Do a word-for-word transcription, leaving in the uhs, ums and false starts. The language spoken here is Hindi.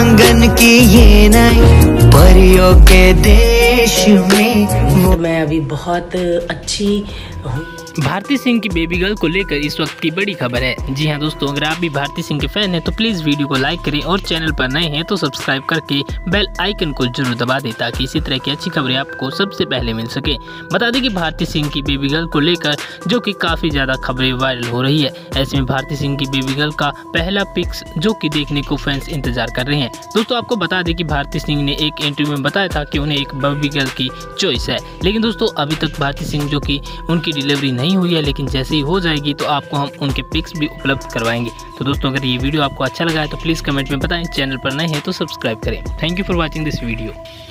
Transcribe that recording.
आंगन की ये नई परियों के देश में वो। मैं अभी बहुत अच्छी हूँ। भारती सिंह की बेबी गर्ल को लेकर इस वक्त की बड़ी खबर है। जी हां दोस्तों, अगर आप भी भारती सिंह के फैन हैं तो प्लीज़ वीडियो को लाइक करें और चैनल पर नए हैं तो सब्सक्राइब करके बेल आइकन को जरूर दबा दें ताकि इसी तरह की अच्छी खबरें आपको सबसे पहले मिल सके। बता दें कि भारती सिंह की बेबी गर्ल को लेकर जो कि काफ़ी ज़्यादा खबरें वायरल हो रही है। ऐसे में भारती सिंह की बेबी गर्ल का पहला पिक्स जो कि देखने को फैंस इंतजार कर रहे हैं। दोस्तों आपको बता दें कि भारती सिंह ने एक इंटरव्यू में बताया था कि उन्हें एक बेबी गर्ल की चॉइस है, लेकिन दोस्तों अभी तक भारती सिंह जो कि उनकी डिलीवरी नहीं हुई है, लेकिन जैसे ही हो जाएगी तो आपको हम उनके पिक्स भी उपलब्ध करवाएंगे। तो दोस्तों अगर ये वीडियो आपको अच्छा लगा है तो प्लीज़ कमेंट में बताएं। चैनल पर नए हैं तो सब्सक्राइब करें। Thank you for watching this video.